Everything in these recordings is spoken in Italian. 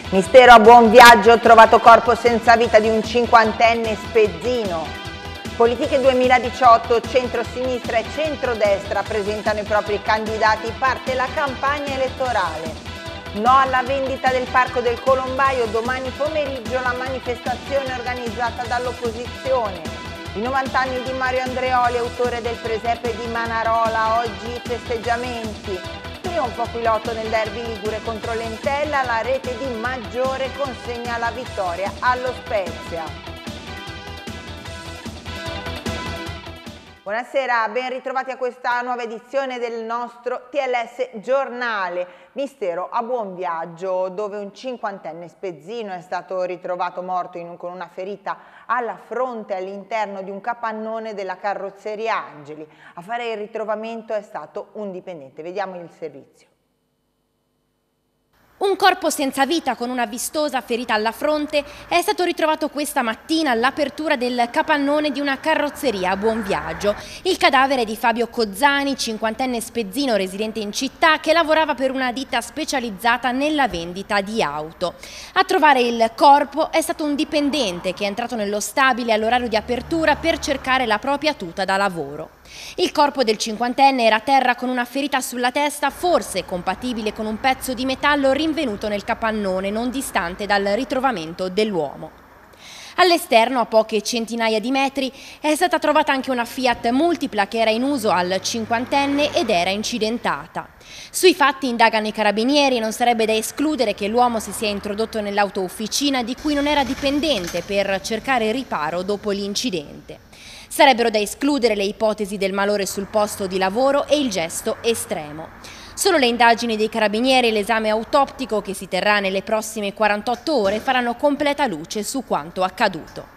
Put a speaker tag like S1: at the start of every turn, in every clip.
S1: Mistero a buon viaggio, trovato corpo senza vita di un cinquantenne spezzino. Politiche 2018, centro-sinistra e centrodestra presentano i propri candidati, parte la campagna elettorale. No alla vendita del Parco del Colombaio, domani pomeriggio la manifestazione organizzata dall'opposizione. I 90 anni di Mario Andreoli, autore del presepe di Manarola, oggi i festeggiamenti. Trionfo Aquilotto nel derby ligure contro l'Entella, la rete di Maggiore consegna la vittoria allo Spezia. Buonasera, ben ritrovati a questa nuova edizione del nostro TLS Giornale. Mistero a buon viaggio, dove un cinquantenne spezzino è stato ritrovato morto con una ferita alla fronte all'interno di un capannone della carrozzeria Angeli. A fare il ritrovamento è stato un dipendente. Vediamo il servizio.
S2: Un corpo senza vita con una vistosa ferita alla fronte è stato ritrovato questa mattina all'apertura del capannone di una carrozzeria a Buonviaggio. Il cadavere di Fabio Cozzani, cinquantenne spezzino residente in città, che lavorava per una ditta specializzata nella vendita di auto. A trovare il corpo è stato un dipendente che è entrato nello stabile all'orario di apertura per cercare la propria tuta da lavoro. Il corpo del cinquantenne era a terra con una ferita sulla testa, forse compatibile con un pezzo di metallo rinvenuto nel capannone non distante dal ritrovamento dell'uomo. All'esterno, a poche centinaia di metri, è stata trovata anche una Fiat Multipla che era in uso al cinquantenne ed era incidentata. Sui fatti indagano i carabinieri e non sarebbe da escludere che l'uomo si sia introdotto nell'auto-officina di cui non era dipendente per cercare riparo dopo l'incidente. Sarebbero da escludere le ipotesi del malore sul posto di lavoro e il gesto estremo. Solo le indagini dei carabinieri e l'esame autoptico che si terrà nelle prossime 48 ore faranno completa luce su quanto accaduto.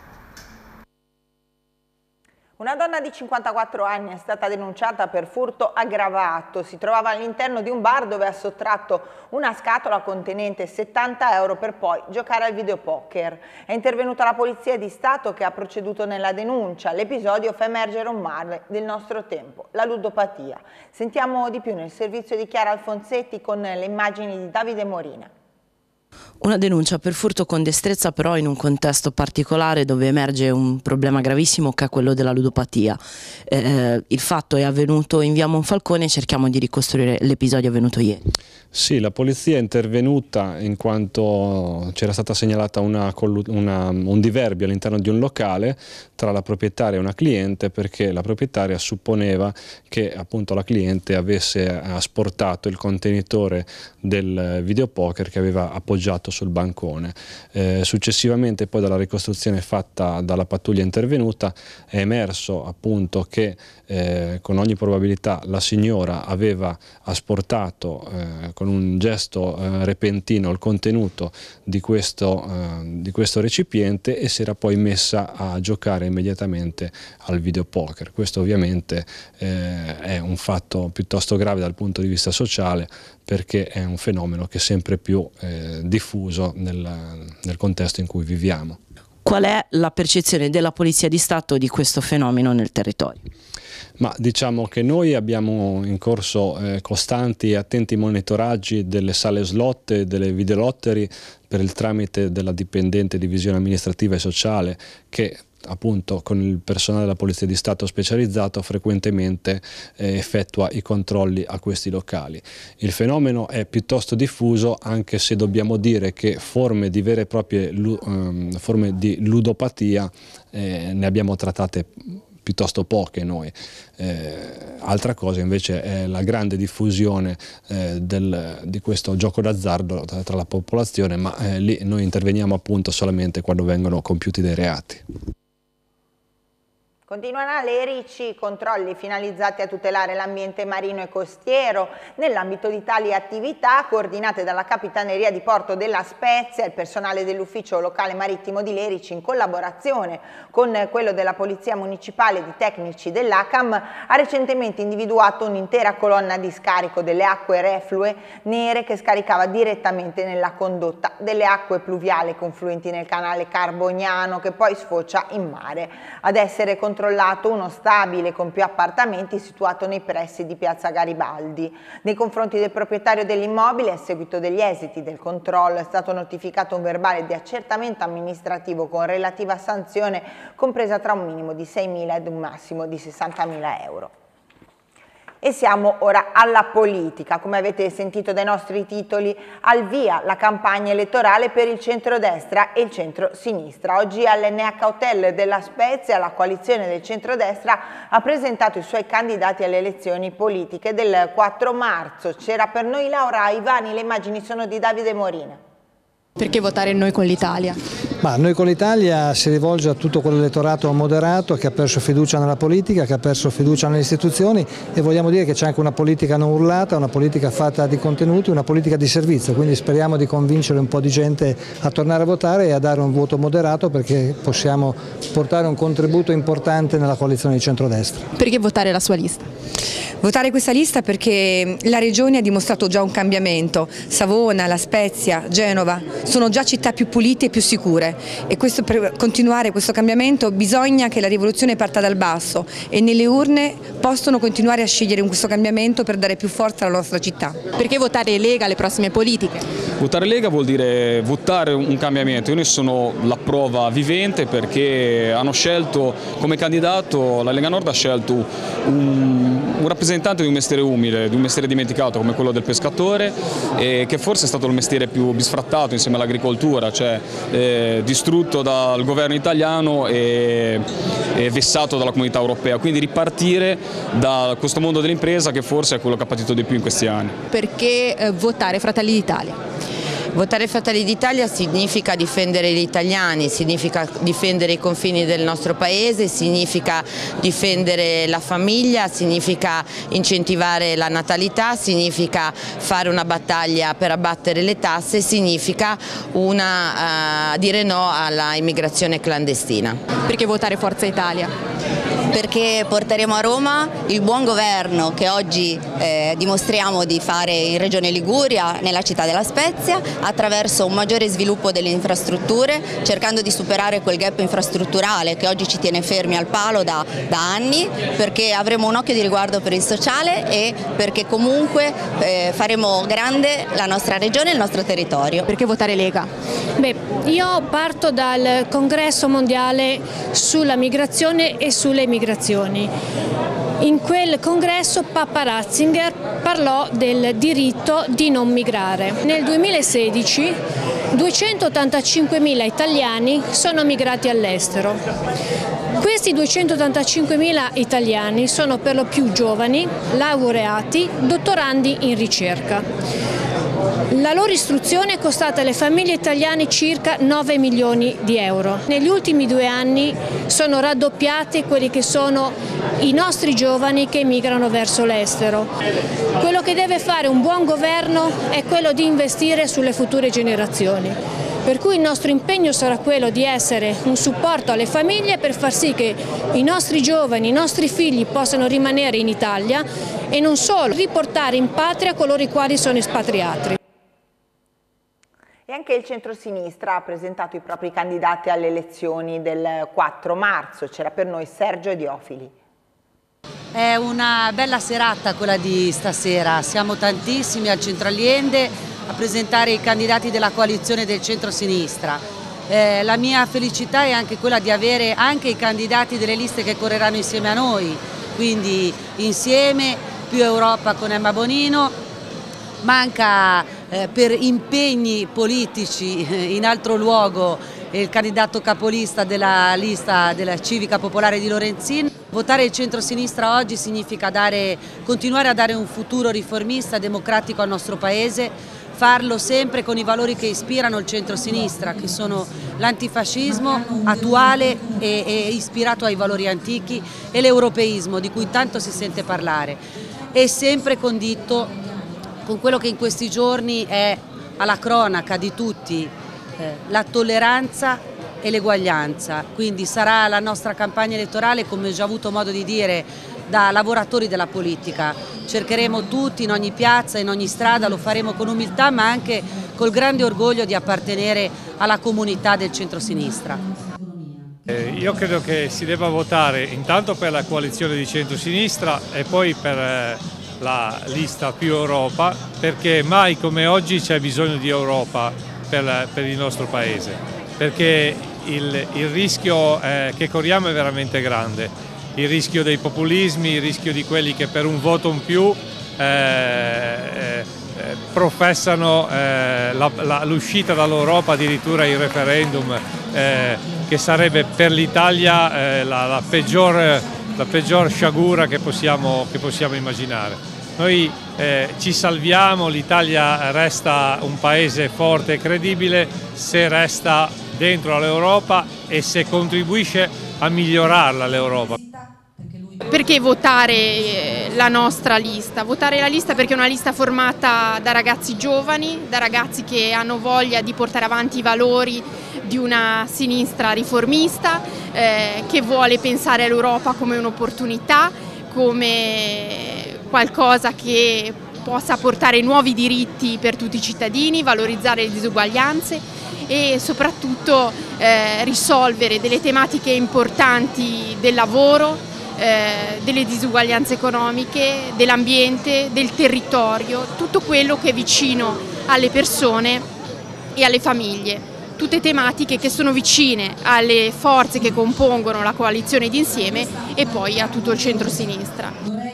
S1: Una donna di 54 anni è stata denunciata per furto aggravato. Si trovava all'interno di un bar dove ha sottratto una scatola contenente 70 euro per poi giocare al videopoker. È intervenuta la Polizia di Stato che ha proceduto nella denuncia. L'episodio fa emergere un male del nostro tempo, la ludopatia. Sentiamo di più nel servizio di Chiara Alfonsetti con le immagini di Davide Morina.
S3: Una denuncia per furto con destrezza, però in un contesto particolare dove emerge un problema gravissimo che è quello della ludopatia. Il fatto è avvenuto in via Monfalcone e cerchiamo di ricostruire l'episodio avvenuto ieri.
S4: Sì, la polizia è intervenuta in quanto c'era stata segnalata un diverbio all'interno di un locale tra la proprietaria e una cliente, perché la proprietaria supponeva che appunto la cliente avesse asportato il contenitore del videopoker che aveva appoggiato sul bancone. Successivamente, poi, dalla ricostruzione fatta dalla pattuglia intervenuta, è emerso appunto che con ogni probabilità la signora aveva asportato con un gesto repentino il contenuto di questo recipiente e si era poi messa a giocare immediatamente al videopoker. Questo ovviamente è un fatto piuttosto grave dal punto di vista sociale, perché è un fenomeno che è sempre più diffuso nel contesto in cui viviamo.
S3: Qual è la percezione della Polizia di Stato di questo fenomeno nel territorio?
S4: Ma diciamo che noi abbiamo in corso costanti e attenti monitoraggi delle sale slot e delle videolottery per il tramite della dipendente divisione amministrativa e sociale che appunto con il personale della Polizia di Stato specializzato frequentemente effettua i controlli a questi locali. Il fenomeno è piuttosto diffuso, anche se dobbiamo dire che forme di vere e proprie forme di ludopatia ne abbiamo trattate piuttosto poche noi. Altra cosa invece è la grande diffusione di questo gioco d'azzardo tra la popolazione, ma lì noi interveniamo appunto solamente quando vengono compiuti dei reati.
S1: Continuano alle Erici controlli finalizzati a tutelare l'ambiente marino e costiero. Nell'ambito di tali attività, coordinate dalla Capitaneria di Porto della Spezia, il personale dell'Ufficio Locale Marittimo di Lerici, in collaborazione con quello della Polizia Municipale e di tecnici dell'ACAM, ha recentemente individuato un'intera colonna di scarico delle acque reflue nere che scaricava direttamente nella condotta delle acque pluviali confluenti nel canale Carbognano, che poi sfocia in mare. Ad essere controllati controllato uno stabile con più appartamenti situato nei pressi di Piazza Garibaldi. Nei confronti del proprietario dell'immobile, a seguito degli esiti del controllo, è stato notificato un verbale di accertamento amministrativo con relativa sanzione compresa tra un minimo di 6.000 ed un massimo di 60.000 euro. E siamo ora alla politica. Come avete sentito dai nostri titoli, al via la campagna elettorale per il centrodestra e il centro-sinistra. Oggi all'NH Hotel della Spezia la coalizione del centrodestra ha presentato i suoi candidati alle elezioni politiche del 4 marzo. C'era per noi Laura Ivani, le immagini sono di Davide Morina.
S5: Perché votare Noi con l'Italia?
S6: Ma Noi con l'Italia si rivolge a tutto quell'elettorato moderato che ha perso fiducia nella politica, che ha perso fiducia nelle istituzioni, e vogliamo dire che c'è anche una politica non urlata, una politica fatta di contenuti, una politica di servizio, quindi speriamo di convincere un po' di gente a tornare a votare e a dare un voto moderato, perché possiamo portare un contributo importante nella coalizione di centrodestra.
S5: Perché votare la sua lista?
S7: Votare questa lista perché la Regione ha dimostrato già un cambiamento. Savona, La Spezia, Genova sono già città più pulite e più sicure, e per continuare questo cambiamento bisogna che la rivoluzione parta dal basso, e nelle urne possono continuare a scegliere questo cambiamento per dare più forza alla nostra città.
S5: Perché votare Lega alle prossime politiche?
S8: Votare Lega vuol dire votare un cambiamento. Io ne sono la prova vivente, perché hanno scelto come candidato, la Lega Nord ha scelto un rappresentante di un mestiere umile, di un mestiere dimenticato come quello del pescatore, che forse è stato il mestiere più bisfrattato insieme all'agricoltura, cioè distrutto dal governo italiano e vessato dalla comunità europea. Quindi ripartire da questo mondo dell'impresa, che forse è quello che ha patito di più in questi anni.
S5: Perché votare Fratelli d'Italia?
S3: Votare Fratelli d'Italia significa difendere gli italiani, significa difendere i confini del nostro paese, significa difendere la famiglia, significa incentivare la natalità, significa fare una battaglia per abbattere le tasse, significa dire no alla immigrazione clandestina.
S5: Perché votare Forza Italia?
S9: Perché porteremo a Roma il buon governo che oggi dimostriamo di fare in Regione Liguria, nella città della Spezia, attraverso un maggiore sviluppo delle infrastrutture, cercando di superare quel gap infrastrutturale che oggi ci tiene fermi al palo da anni, perché avremo un occhio di riguardo per il sociale e perché comunque faremo grande la nostra regione e il nostro territorio.
S5: Perché votare Lega?
S10: Beh, io parto dal congresso mondiale sulla migrazione e sulle migrazioni. In quel congresso Papa Ratzinger parlò del diritto di non migrare. Nel 2016 285.000 italiani sono migrati all'estero. Questi 285.000 italiani sono per lo più giovani, laureati, dottorandi in ricerca. La loro istruzione è costata alle famiglie italiane circa 9 milioni di euro. Negli ultimi 2 anni sono raddoppiati quelli che sono i nostri giovani che migrano verso l'estero. Quello che deve fare un buon governo è quello di investire sulle future generazioni. Per cui il nostro impegno sarà quello di essere un supporto alle famiglie per far sì che i nostri giovani, i nostri figli possano rimanere in Italia e non solo, riportare in patria coloro i quali sono espatriati.
S1: E anche il centro-sinistra ha presentato i propri candidati alle elezioni del 4 marzo. C'era per noi Sergio Diofili.
S11: È una bella serata quella di stasera, siamo tantissimi al Centro Allende a presentare i candidati della coalizione del centro-sinistra. La mia felicità è anche quella di avere anche i candidati delle liste che correranno insieme a noi, quindi insieme, più Europa con Emma Bonino. Manca per impegni politici in altro luogo il candidato capolista della lista della Civica Popolare di Lorenzin. Votare il centro-sinistra oggi significa continuare a dare un futuro riformista, democratico al nostro Paese, farlo sempre con i valori che ispirano il centro-sinistra, che sono l'antifascismo attuale e ispirato ai valori antichi, e l'europeismo di cui tanto si sente parlare, e sempre condito con quello che in questi giorni è alla cronaca di tutti, la tolleranza e l'eguaglianza. Quindi sarà la nostra campagna elettorale, come ho già avuto modo di dire, da lavoratori della politica. Cercheremo tutti in ogni piazza, in ogni strada, lo faremo con umiltà ma anche col grande orgoglio di appartenere alla comunità del centro-sinistra.
S12: Io credo che si debba votare intanto per la coalizione di centrosinistra e poi per la lista Più Europa, perché mai come oggi c'è bisogno di Europa per il nostro Paese, perché il rischio che corriamo è veramente grande, il rischio dei populismi, il rischio di quelli che per un voto in più professano l'uscita dall'Europa, addirittura il referendum, che sarebbe per l'Italia la peggior sciagura che possiamo immaginare. Noi ci salviamo, l'Italia resta un paese forte e credibile se resta dentro l'Europa e se contribuisce a migliorarla l'Europa.
S5: Perché votare la nostra lista? Votare la lista perché è una lista formata da ragazzi giovani, da ragazzi che hanno voglia di portare avanti i valori di una sinistra riformista, che vuole pensare all'Europa come un'opportunità, come qualcosa che possa portare nuovi diritti per tutti i cittadini, valorizzare le disuguaglianze e soprattutto risolvere delle tematiche importanti del lavoro, delle disuguaglianze economiche, dell'ambiente, del territorio, tutto quello che è vicino alle persone e alle famiglie. Tutte tematiche che sono vicine alle forze che compongono la coalizione d'insieme e poi a tutto il centro-sinistra.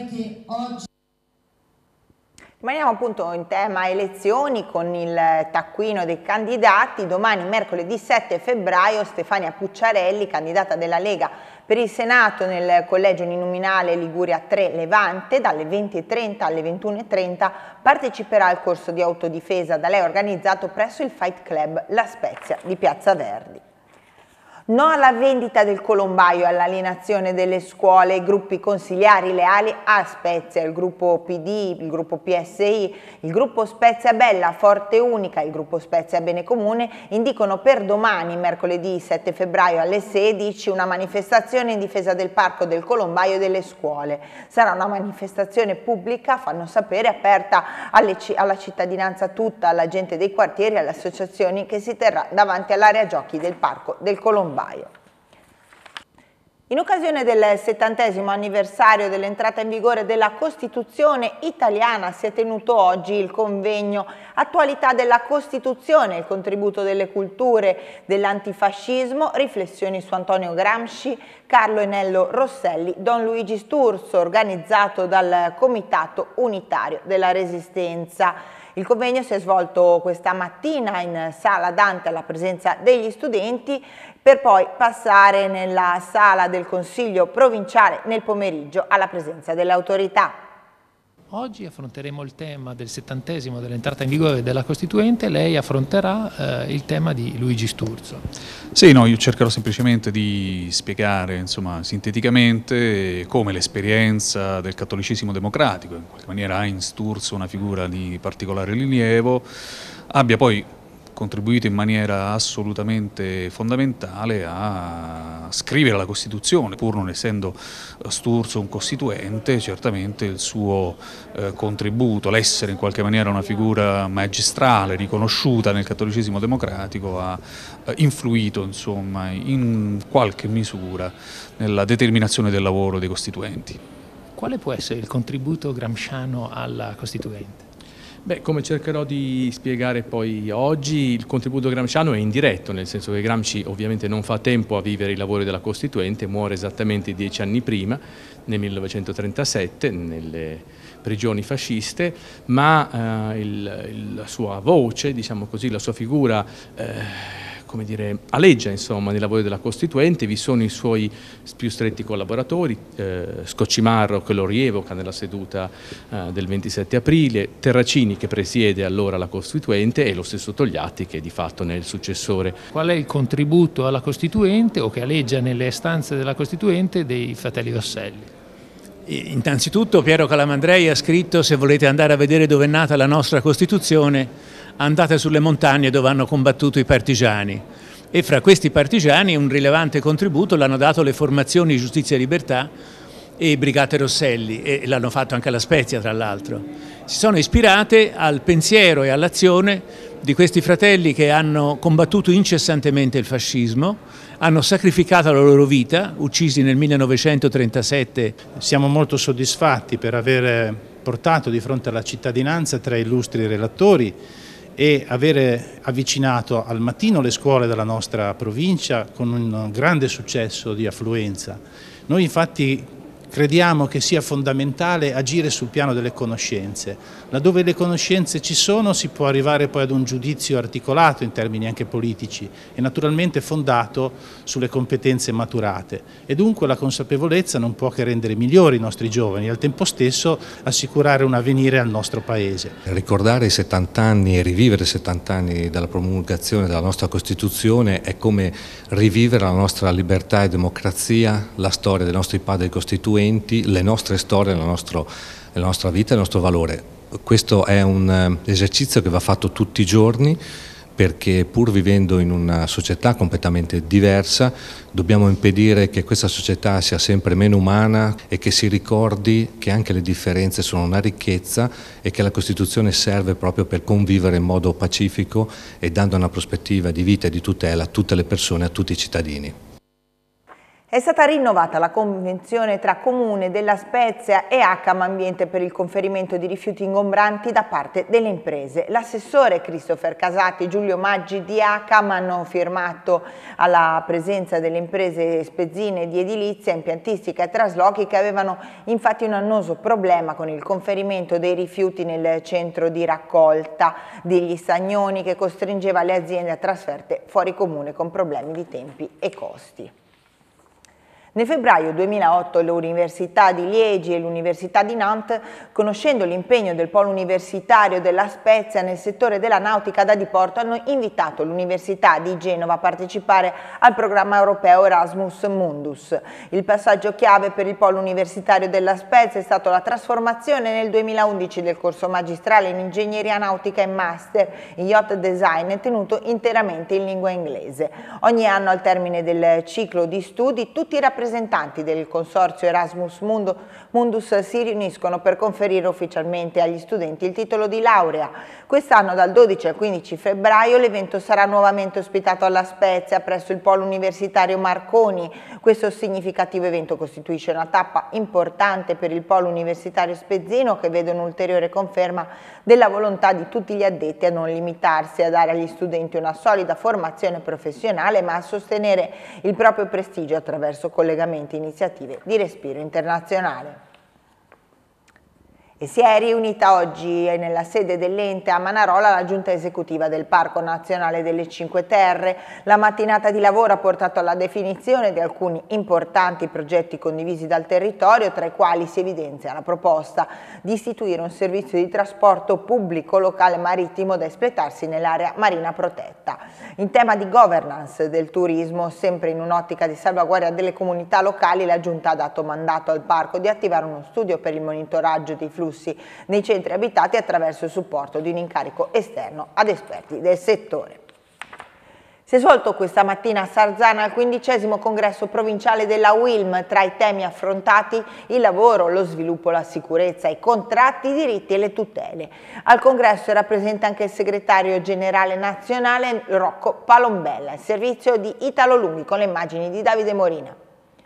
S1: Rimaniamo appunto in tema elezioni con il taccuino dei candidati. Domani, mercoledì 7 febbraio, Stefania Pucciarelli, candidata della Lega per il Senato nel collegio uninominale Liguria 3 Levante, dalle 20:30 alle 21:30 parteciperà al corso di autodifesa da lei organizzato presso il Fight Club La Spezia di Piazza Verdi. No alla vendita del colombaio e all'alienazione delle scuole. I gruppi consigliari leali a Spezia, il gruppo PD, il gruppo PSI, il gruppo Spezia Bella, Forte Unica, il gruppo Spezia Bene Comune indicano per domani, mercoledì 7 febbraio alle 16, una manifestazione in difesa del parco del colombaio e delle scuole. Sarà una manifestazione pubblica, fanno sapere, aperta alla cittadinanza tutta, alla gente dei quartieri e alle associazioni, che si terrà davanti all'area giochi del parco del colombaio. In occasione del 70° anniversario dell'entrata in vigore della Costituzione italiana si è tenuto oggi il convegno Attualità della Costituzione, il contributo delle culture dell'antifascismo, riflessioni su Antonio Gramsci, Carlo Enello Rosselli, Don Luigi Sturzo, organizzato dal Comitato Unitario della Resistenza. Il convegno si è svolto questa mattina in Sala Dante alla presenza degli studenti, per poi passare nella sala del Consiglio provinciale nel pomeriggio alla presenza delle autorità.
S13: Oggi affronteremo il tema del 70° dell'entrata in vigore della Costituente, lei affronterà il tema di Luigi Sturzo.
S14: Sì, no, io cercherò semplicemente di spiegare, insomma, sinteticamente come l'esperienza del cattolicesimo democratico, in qualche maniera ha in Sturzo una figura di particolare rilievo, abbia poi contribuito in maniera assolutamente fondamentale a scrivere la Costituzione, pur non essendo Sturzo un costituente, certamente il suo contributo, l'essere in qualche maniera una figura magistrale, riconosciuta nel cattolicesimo democratico, ha influito insomma in qualche misura nella determinazione del lavoro dei costituenti.
S13: Quale può essere il contributo gramsciano alla Costituente?
S15: Beh, come cercherò di spiegare poi oggi, il contributo gramsciano è indiretto, nel senso che Gramsci ovviamente non fa tempo a vivere i lavori della Costituente, muore esattamente 10 anni prima, nel 1937, nelle prigioni fasciste, ma la sua voce, diciamo così, la sua figura come dire, aleggia insomma nei lavori della Costituente. Vi sono i suoi più stretti collaboratori, Scoccimarro che lo rievoca nella seduta del 27 aprile, Terracini che presiede allora la Costituente e lo stesso Togliatti che di fatto ne è il successore.
S13: Qual è il contributo alla Costituente o che aleggia nelle stanze della Costituente dei fratelli Rosselli?
S16: Innanzitutto Piero Calamandrei ha scritto: se volete andare a vedere dove è nata la nostra Costituzione, andate sulle montagne dove hanno combattuto i partigiani, e fra questi partigiani un rilevante contributo l'hanno dato le formazioni Giustizia e Libertà e Brigate Rosselli, e l'hanno fatto anche alla Spezia tra l'altro. Si sono ispirate al pensiero e all'azione di questi fratelli che hanno combattuto incessantemente il fascismo, hanno sacrificato la loro vita, uccisi nel 1937.
S17: Siamo molto soddisfatti per aver portato di fronte alla cittadinanza tre illustri relatori e avere avvicinato al mattino le scuole della nostra provincia con un grande successo di affluenza. Noi infatti crediamo che sia fondamentale agire sul piano delle conoscenze. Laddove le conoscenze ci sono si può arrivare poi ad un giudizio articolato in termini anche politici e naturalmente fondato sulle competenze maturate. E dunque la consapevolezza non può che rendere migliori i nostri giovani e al tempo stesso assicurare un avvenire al nostro Paese.
S18: Ricordare i 70 anni e rivivere i 70 anni dalla promulgazione della nostra Costituzione è come rivivere la nostra libertà e democrazia, la storia dei nostri padri costituenti, le nostre storie, la nostra vita e il nostro valore. Questo è un esercizio che va fatto tutti i giorni perché pur vivendo in una società completamente diversa dobbiamo impedire che questa società sia sempre meno umana e che si ricordi che anche le differenze sono una ricchezza e che la Costituzione serve proprio per convivere in modo pacifico e dando una prospettiva di vita e di tutela a tutte le persone, a tutti i cittadini.
S1: È stata rinnovata la convenzione tra Comune della Spezia e Acam Ambiente per il conferimento di rifiuti ingombranti da parte delle imprese. L'assessore Christopher Casati e Giulio Maggi di Acam hanno firmato alla presenza delle imprese spezzine di edilizia, impiantistica e traslochi che avevano infatti un annoso problema con il conferimento dei rifiuti nel centro di raccolta degli Stagnoni che costringeva le aziende a trasferte fuori comune con problemi di tempi e costi. Nel febbraio 2008 l'Università di Liegi e l'Università di Nantes, conoscendo l'impegno del polo universitario della Spezia nel settore della nautica da diporto, hanno invitato l'Università di Genova a partecipare al programma europeo Erasmus Mundus. Il passaggio chiave per il polo universitario della Spezia è stato la trasformazione nel 2011 del corso magistrale in ingegneria nautica e master in yacht design tenuto interamente in lingua inglese. Ogni anno al termine del ciclo di studi tutti i rappresentanti del consorzio Erasmus Mundus si riuniscono per conferire ufficialmente agli studenti il titolo di laurea. Quest'anno dal 12 al 15 febbraio l'evento sarà nuovamente ospitato alla Spezia presso il polo universitario Marconi. Questo significativo evento costituisce una tappa importante per il polo universitario spezzino che vede un'ulteriore conferma della volontà di tutti gli addetti a non limitarsi a dare agli studenti una solida formazione professionale ma a sostenere il proprio prestigio attraverso collegamenti e iniziative di respiro internazionale. E si è riunita oggi nella sede dell'ente a Manarola la giunta esecutiva del Parco Nazionale delle Cinque Terre. La mattinata di lavoro ha portato alla definizione di alcuni importanti progetti condivisi dal territorio, tra i quali si evidenzia la proposta di istituire un servizio di trasporto pubblico locale marittimo da espletarsi nell'area marina protetta. In tema di governance del turismo, sempre in un'ottica di salvaguardia delle comunità locali, la giunta ha dato mandato al parco di attivare uno studio per il monitoraggio dei flussi nei centri abitati attraverso il supporto di un incarico esterno ad esperti del settore. Si è svolto questa mattina a Sarzana il 15° congresso provinciale della UILM. Tra i temi affrontati il lavoro, lo sviluppo, la sicurezza, i contratti, i diritti e le tutele. Al congresso era presente anche il segretario generale nazionale Rocco Palombella. Il servizio di Italo Lunghi con le immagini di Davide Morina.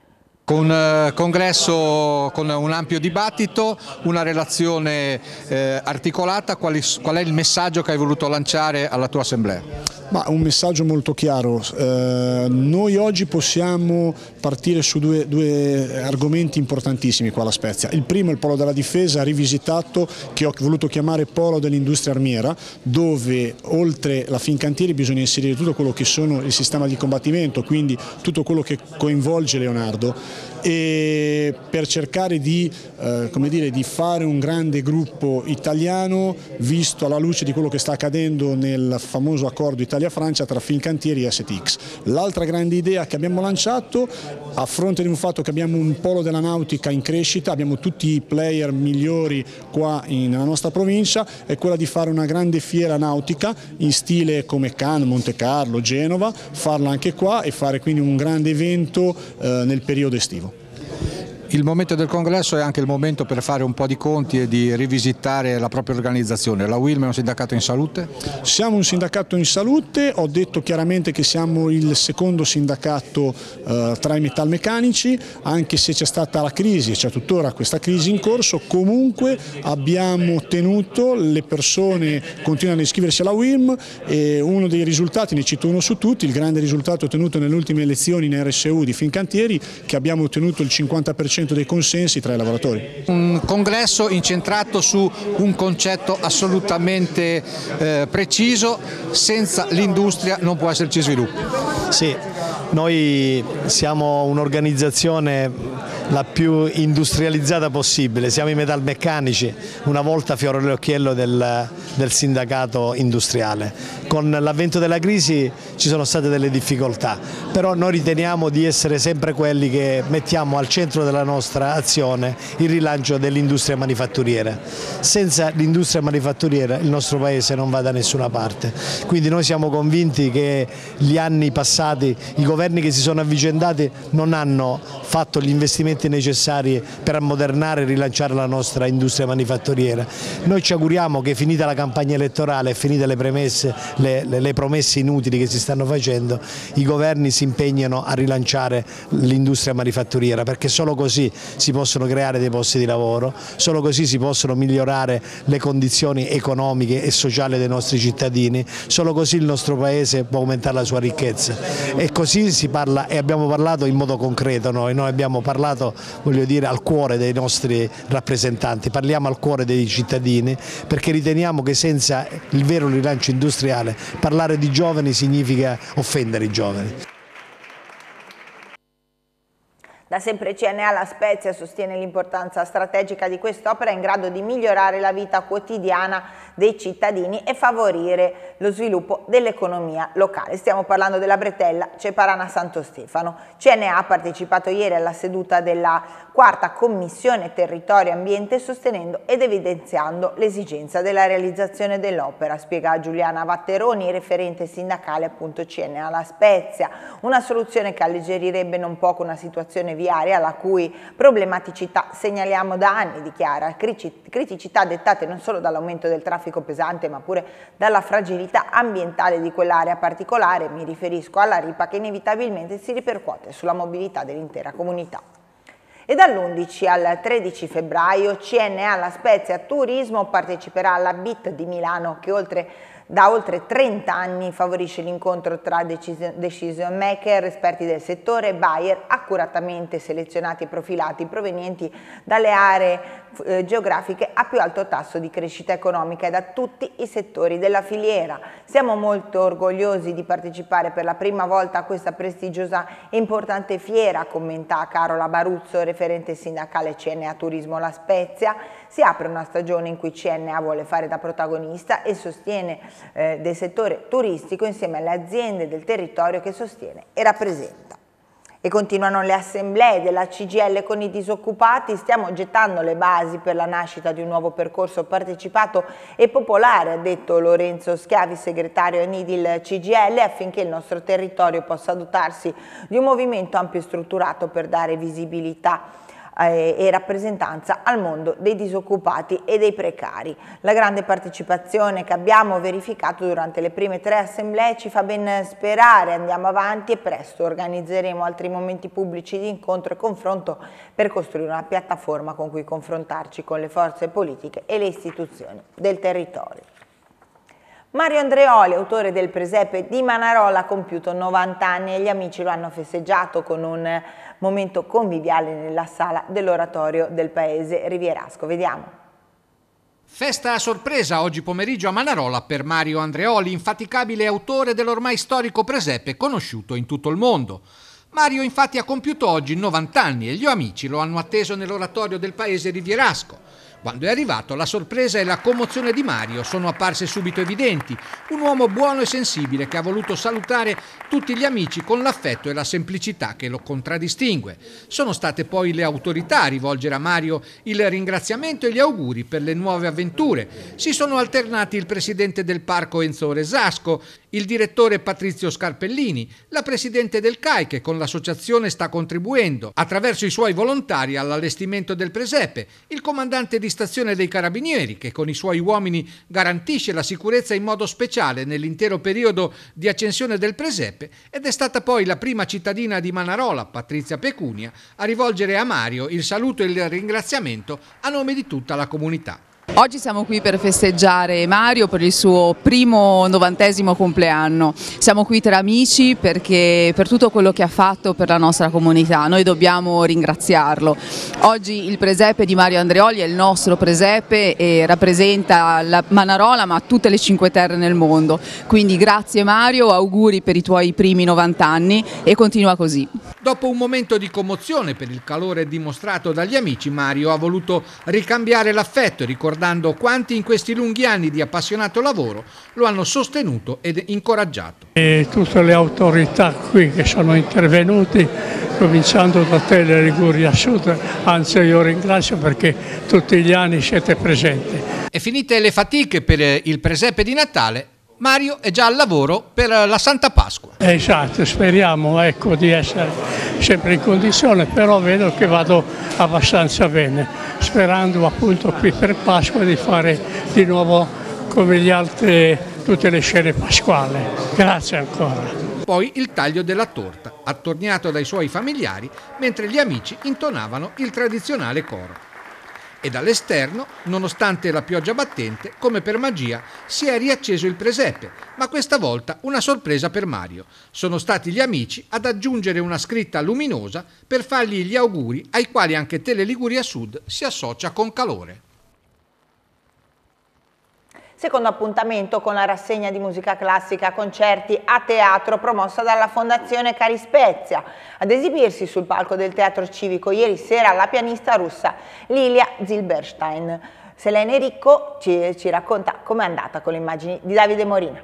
S19: Con congresso con un ampio dibattito, una relazione articolata, qual è il messaggio che hai voluto lanciare alla tua assemblea?
S20: Ma un messaggio molto chiaro, noi oggi possiamo partire su due argomenti importantissimi qua alla Spezia. Il primo è il polo della difesa rivisitato, che ho voluto chiamare polo dell'industria armiera, dove oltre la Fincantieri bisogna inserire tutto quello che sono il sistema di combattimento, quindi tutto quello che coinvolge Leonardo, e per cercare di fare un grande gruppo italiano visto alla luce di quello che sta accadendo nel famoso accordo Italia-Francia tra Fincantieri e STX. L'altra grande idea che abbiamo lanciato, a fronte di un fatto che abbiamo un polo della nautica in crescita, abbiamo tutti i player migliori qua nella nostra provincia, è quella di fare una grande fiera nautica in stile come Cannes, Monte Carlo, Genova, farla anche qua e fare quindi un grande evento nel periodo estivo.
S19: Il momento del congresso è anche il momento per fare un po' di conti e di rivisitare la propria organizzazione. La UILM è un sindacato in salute?
S20: Siamo un sindacato in salute, ho detto chiaramente che siamo il secondo sindacato tra i metalmeccanici, anche se c'è stata la crisi, c'è tuttora questa crisi in corso, comunque abbiamo tenuto, le persone continuano ad iscriversi alla UILM e uno dei risultati, ne cito uno su tutti, il grande risultato ottenuto nelle ultime elezioni in RSU di Fincantieri, che abbiamo ottenuto il 50% dei consensi tra i lavoratori.
S19: Un congresso incentrato su un concetto assolutamente preciso: senza l'industria non può esserci sviluppo.
S21: Sì, noi siamo un'organizzazione la più industrializzata possibile, siamo i metalmeccanici, una volta fiore all'occhiello del sindacato industriale. Con l'avvento della crisi ci sono state delle difficoltà, però noi riteniamo di essere sempre quelli che mettiamo al centro della nostra azione il rilancio dell'industria manifatturiera. Senza l'industria manifatturiera il nostro paese non va da nessuna parte, quindi noi siamo convinti che gli anni passati, i governi che si sono avvicendati non hanno fatto gli investimenti necessari per ammodernare e rilanciare la nostra industria manifatturiera. Noi ci auguriamo che, finita la campagna elettorale e finite le promesse inutili che si stanno facendo, i governi si impegnano a rilanciare l'industria manifatturiera, perché solo così si possono creare dei posti di lavoro, solo così si possono migliorare le condizioni economiche e sociali dei nostri cittadini, solo così il nostro paese può aumentare la sua ricchezza. E così si parla, e abbiamo parlato in modo concreto, noi abbiamo parlato, voglio dire, al cuore dei nostri rappresentanti, parliamo al cuore dei cittadini, perché riteniamo che senza il vero rilancio industriale parlare di giovani significa offendere i giovani.
S1: Da sempre CNA La Spezia sostiene l'importanza strategica di quest'opera in grado di migliorare la vita quotidiana dei cittadini e favorire lo sviluppo dell'economia locale. Stiamo parlando della bretella Ceparana Santo Stefano. CNA ha partecipato ieri alla seduta della 4ª Commissione Territorio e Ambiente, sostenendo ed evidenziando l'esigenza della realizzazione dell'opera, spiega Giuliana Vatteroni, referente sindacale appunto CNA La Spezia. Una soluzione che alleggerirebbe non poco una situazione viaria la cui problematicità segnaliamo da anni, dichiara, criticità dettate non solo dall'aumento del traffico pesante ma pure dalla fragilità ambientale di quell'area particolare, mi riferisco alla ripa che inevitabilmente si ripercuote sulla mobilità dell'intera comunità. E dall'11 al 13 febbraio CNA La Spezia Turismo parteciperà alla BIT di Milano, che da oltre 30 anni favorisce l'incontro tra decision maker, esperti del settore e buyer accuratamente selezionati e profilati provenienti dalle aree geografiche a più alto tasso di crescita economica e da tutti i settori della filiera. Siamo molto orgogliosi di partecipare per la prima volta a questa prestigiosa e importante fiera, commenta Carola Baruzzo, referente sindacale CNA Turismo La Spezia. Si apre una stagione in cui CNA vuole fare da protagonista e sostiene del settore turistico insieme alle aziende del territorio che sostiene e rappresenta. E continuano le assemblee della CGIL con i disoccupati. Stiamo gettando le basi per la nascita di un nuovo percorso partecipato e popolare, ha detto Lorenzo Schiavi, segretario NIDIL CGIL, affinché il nostro territorio possa dotarsi di un movimento ampio e strutturato per dare visibilità e rappresentanza al mondo dei disoccupati e dei precari. La grande partecipazione che abbiamo verificato durante le prime 3 assemblee ci fa ben sperare. Andiamo avanti e presto organizzeremo altri momenti pubblici di incontro e confronto per costruire una piattaforma con cui confrontarci con le forze politiche e le istituzioni del territorio. Mario Andreoli, autore del presepe di Manarola, ha compiuto 90 anni e gli amici lo hanno festeggiato con un momento conviviale nella sala dell'oratorio del paese rivierasco. Vediamo.
S22: Festa a sorpresa oggi pomeriggio a Manarola per Mario Andreoli, infaticabile autore dell'ormai storico presepe conosciuto in tutto il mondo. Mario infatti ha compiuto oggi 90 anni e gli amici lo hanno atteso nell'oratorio del paese rivierasco. Quando è arrivato, la sorpresa e la commozione di Mario sono apparse subito evidenti. Un uomo buono e sensibile che ha voluto salutare tutti gli amici con l'affetto e la semplicità che lo contraddistingue. Sono state poi le autorità a rivolgere a Mario il ringraziamento e gli auguri per le nuove avventure. Si sono alternati il presidente del parco Enzo Resasco, il direttore Patrizio Scarpellini, la presidente del CAI che con l'associazione sta contribuendo attraverso i suoi volontari all'allestimento del presepe, il comandante di stazione dei Carabinieri che con i suoi uomini garantisce la sicurezza in modo speciale nell'intero periodo di accensione del presepe, ed è stata poi la prima cittadina di Manarola, Patrizia Pecunia, a rivolgere a Mario il saluto e il ringraziamento a nome di tutta la comunità.
S2: Oggi siamo qui per festeggiare Mario per il suo primo 90° compleanno. Siamo qui tra amici perché per tutto quello che ha fatto per la nostra comunità. Noi dobbiamo ringraziarlo. Oggi il presepe di Mario Andreoli è il nostro presepe e rappresenta la Manarola ma tutte le 5 Terre nel mondo. Quindi grazie Mario, auguri per i tuoi primi 90 anni e continua così.
S22: Dopo un momento di commozione per il calore dimostrato dagli amici, Mario ha voluto ricambiare l'affetto, ricordando quanti in questi lunghi anni di appassionato lavoro lo hanno sostenuto ed incoraggiato.
S4: E tutte le autorità qui che sono intervenuti, cominciando da Tele Liguria Sud, anzi io ringrazio perché tutti gli anni siete presenti.
S22: E finite le fatiche per il presepe di Natale, Mario è già al lavoro per la Santa Pasqua.
S4: Esatto, speriamo di essere sempre in condizione, però vedo che vado abbastanza bene, sperando appunto qui per Pasqua di fare di nuovo come gli altri tutte le scene pasquali. Grazie ancora.
S22: Poi il taglio della torta, attorniato dai suoi familiari, mentre gli amici intonavano il tradizionale coro. E dall'esterno, nonostante la pioggia battente, come per magia, si è riacceso il presepe, ma questa volta una sorpresa per Mario. Sono stati gli amici ad aggiungere una scritta luminosa per fargli gli auguri, ai quali anche Tele Liguria Sud si associa con calore.
S1: Secondo appuntamento con la rassegna di musica classica Concerti a Teatro promossa dalla Fondazione Cari Spezia. Ad esibirsi sul palco del Teatro Civico ieri sera la pianista russa Lilia Zilberstein. Selene Ricco ci racconta com'è andata con le immagini di Davide Morina.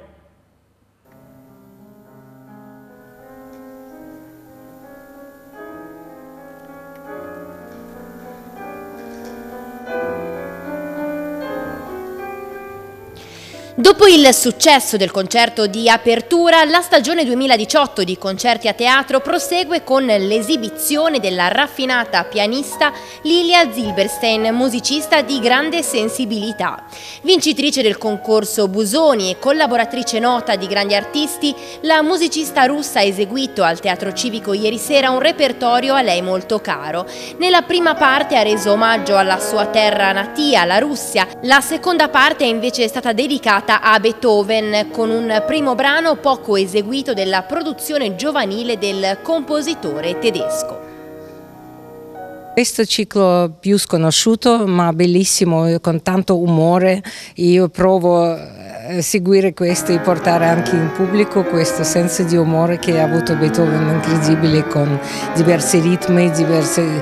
S23: Dopo il successo del concerto di apertura, la stagione 2018 di Concerti a Teatro prosegue con l'esibizione della raffinata pianista Lilia Zilberstein, musicista di grande sensibilità. Vincitrice del concorso Busoni e collaboratrice nota di grandi artisti, la musicista russa ha eseguito al Teatro Civico ieri sera un repertorio a lei molto caro. Nella prima parte ha reso omaggio alla sua terra natia, la Russia. La seconda parte è invece stata dedicata a Beethoven, con un primo brano poco eseguito della produzione giovanile del compositore tedesco.
S24: Questo ciclo più sconosciuto ma bellissimo, con tanto umore, io provo a seguire questo e portare anche in pubblico questo senso di umore che ha avuto Beethoven, incredibile, con diversi ritmi, diversi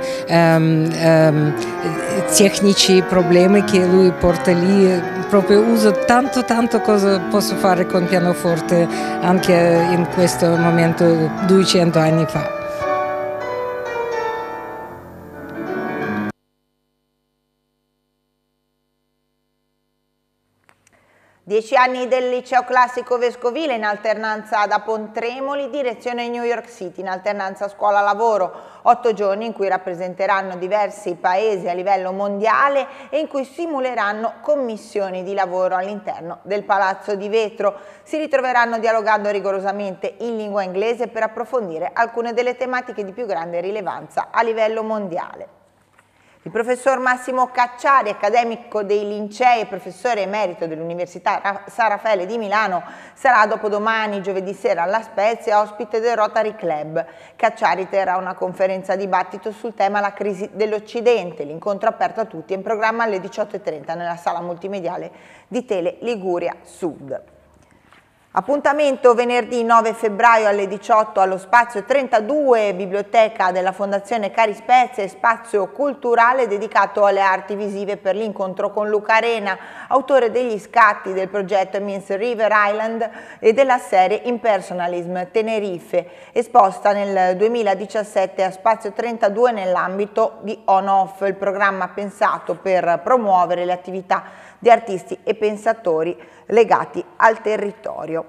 S24: tecnici problemi che lui porta lì. Proprio uso tanto cosa posso fare con pianoforte anche in questo momento 200 anni fa.
S1: Dieci anni del liceo classico vescovile in alternanza da Pontremoli, direzione New York City, in alternanza scuola-lavoro. 8 giorni in cui rappresenteranno diversi paesi a livello mondiale e in cui simuleranno commissioni di lavoro all'interno del Palazzo di Vetro. Si ritroveranno dialogando rigorosamente in lingua inglese per approfondire alcune delle tematiche di più grande rilevanza a livello mondiale. Il professor Massimo Cacciari, accademico dei Lincei e professore emerito dell'Università San Raffaele di Milano, sarà dopodomani, giovedì sera, alla Spezia, ospite del Rotary Club. Cacciari terrà una conferenza dibattito sul tema La crisi dell'Occidente. L'incontro aperto a tutti è in programma alle 18:30 nella sala multimediale di Tele Liguria Sud. Appuntamento venerdì 9 febbraio alle 18 allo spazio 32, biblioteca della Fondazione Cari Spezia e spazio culturale dedicato alle arti visive per l'incontro con Luca Arena, autore degli scatti del progetto Means River Island e della serie Impersonalism Tenerife, esposta nel 2017 a spazio 32 nell'ambito di On-Off, il programma pensato per promuovere le attività di artisti e pensatori legati al territorio.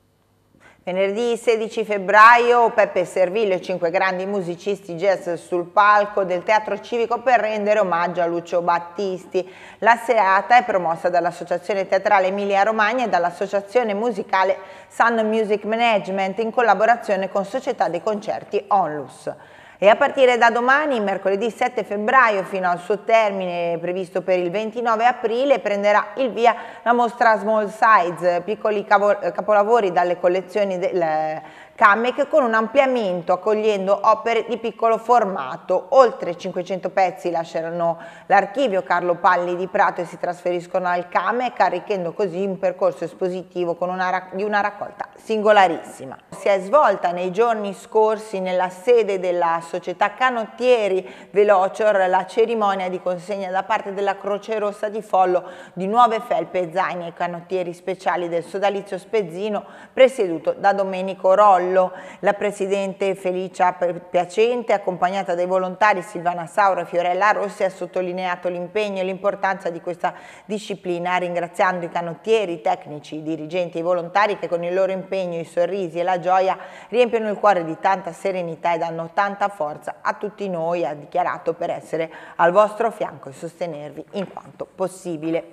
S1: Venerdì 16 febbraio Peppe Servillo e 5 grandi musicisti jazz sul palco del Teatro Civico per rendere omaggio a Lucio Battisti. La serata è promossa dall'Associazione Teatrale Emilia Romagna e dall'Associazione Musicale Sun Music Management in collaborazione con Società dei Concerti Onlus. E a partire da domani, mercoledì 7 febbraio, fino al suo termine previsto per il 29 aprile, prenderà il via la mostra Small Size, piccoli capolavori dalle collezioni del CAMEC, con un ampliamento accogliendo opere di piccolo formato. Oltre 500 pezzi lasceranno l'archivio Carlo Palli di Prato e si trasferiscono al CAMEC, arricchendo così un percorso espositivo con di una raccolta singolarissima. Si è svolta nei giorni scorsi nella sede della società Canottieri Velocior la cerimonia di consegna da parte della Croce Rossa di Follo di nuove felpe e zaini ai canottieri speciali del sodalizio spezzino presieduto da Domenico Rollo. La presidente Felicia Piacente, accompagnata dai volontari Silvana Sauro e Fiorella Rossi, ha sottolineato l'impegno e l'importanza di questa disciplina, ringraziando i canottieri, i tecnici, i dirigenti e i volontari che con il loro impegno, i sorrisi e la gioia riempiono il cuore di tanta serenità e danno tanta forza a tutti noi, ha dichiarato, per essere al vostro fianco e sostenervi in quanto possibile.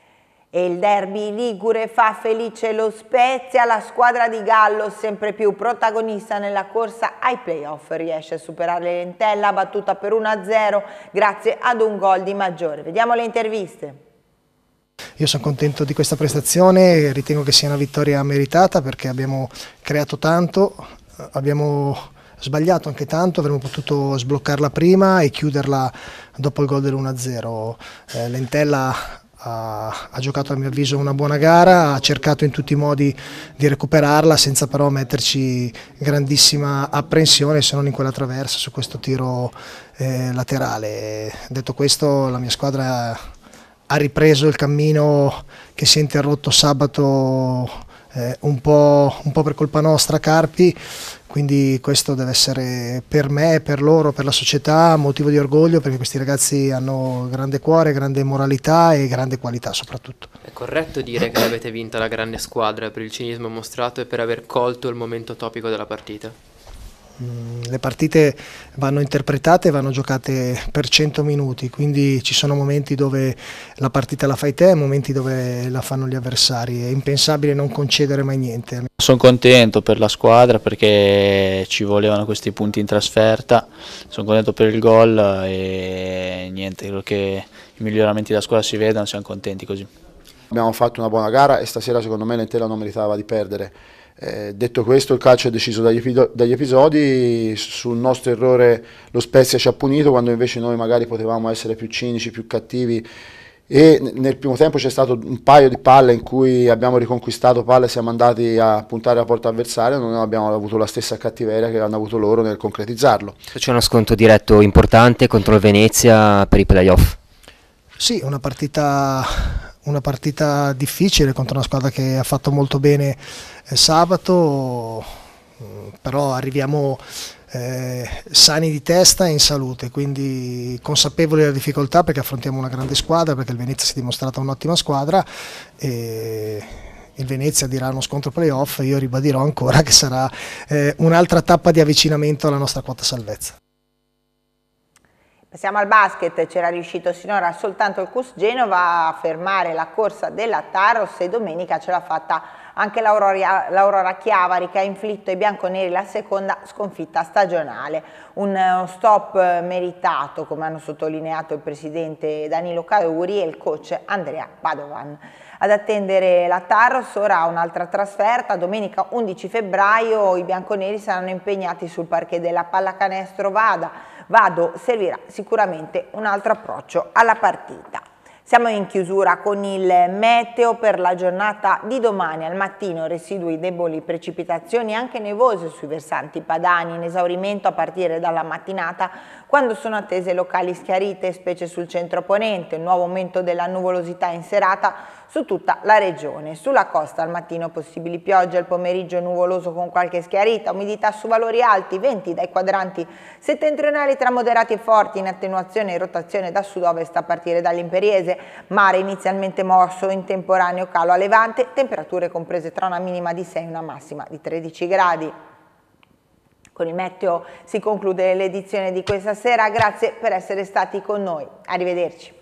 S1: E il derby ligure fa felice lo Spezia, la squadra di Gallo sempre più protagonista nella corsa ai playoff, riesce a superare l'Entella battuta per 1-0 grazie ad un gol di Maggiore. Vediamo le interviste.
S3: Io sono contento di questa prestazione, ritengo che sia una vittoria meritata perché abbiamo creato tanto, abbiamo sbagliato anche tanto, avremmo potuto sbloccarla prima e chiuderla dopo il gol dell'1-0. L'Entella ha giocato a mio avviso una buona gara, ha cercato in tutti i modi di recuperarla senza però metterci grandissima apprensione se non in quella traversa su questo tiro laterale. Detto questo, la mia squadra ha ripreso il cammino che si è interrotto sabato un po' per colpa nostra, Carpi, quindi questo deve essere per me, per loro, per la società motivo di orgoglio, perché questi ragazzi hanno grande cuore, grande moralità e grande qualità soprattutto.
S6: È corretto dire che avete vinto la grande squadra per il cinismo mostrato e per aver colto il momento topico della partita?
S3: Le partite vanno interpretate e vanno giocate per 100 minuti, quindi ci sono momenti dove la partita la fai te e momenti dove la fanno gli avversari, è impensabile non concedere mai niente.
S7: Sono contento per la squadra perché ci volevano questi punti in trasferta, sono contento per il gol e niente, credo che i miglioramenti della squadra si vedano, siamo contenti così.
S8: Abbiamo fatto una buona gara e stasera secondo me l'Entella non meritava di perdere. Detto questo, il calcio è deciso dagli episodi, sul nostro errore lo Spezia ci ha punito quando invece noi magari potevamo essere più cinici, più cattivi, e nel primo tempo c'è stato un paio di palle in cui abbiamo riconquistato palle e siamo andati a puntare la porta avversaria, non abbiamo avuto la stessa cattiveria che hanno avuto loro nel concretizzarlo.
S25: C'è uno scontro diretto importante contro il Venezia per i playoff?
S3: Sì, una partita difficile contro una squadra che ha fatto molto bene sabato, però arriviamo sani di testa e in salute, quindi consapevoli della difficoltà perché affrontiamo una grande squadra, perché il Venezia si è dimostrata un'ottima squadra e il Venezia dirà uno scontro playoff, io ribadirò ancora che sarà un'altra tappa di avvicinamento alla nostra quota salvezza.
S1: Passiamo al basket, c'era riuscito sinora soltanto il CUS Genova a fermare la corsa della Taros e domenica ce l'ha fatta anche l'Aurora Chiavari che ha inflitto ai bianconeri la seconda sconfitta stagionale. Uno stop meritato, come hanno sottolineato il presidente Danilo Cauri e il coach Andrea Padovan. Ad attendere la Taros ora un'altra trasferta, domenica 11 febbraio i bianconeri saranno impegnati sul parquet della Pallacanestro Vado servirà sicuramente un altro approccio alla partita. Siamo in chiusura con il meteo per la giornata di domani. Al mattino residui deboli, precipitazioni anche nevose sui versanti padani, in esaurimento a partire dalla mattinata quando sono attese locali schiarite, specie sul centro-ponente, un nuovo aumento della nuvolosità in serata su tutta la regione. Sulla costa al mattino possibili piogge, al pomeriggio nuvoloso con qualche schiarita, umidità su valori alti, venti dai quadranti settentrionali tra moderati e forti, in attenuazione e rotazione da sud-ovest a partire dall'Imperiese, mare inizialmente mosso in temporaneo calo a levante, temperature comprese tra una minima di 6 e una massima di 13 gradi. Con il meteo si conclude l'edizione di questa sera, grazie per essere stati con noi, arrivederci.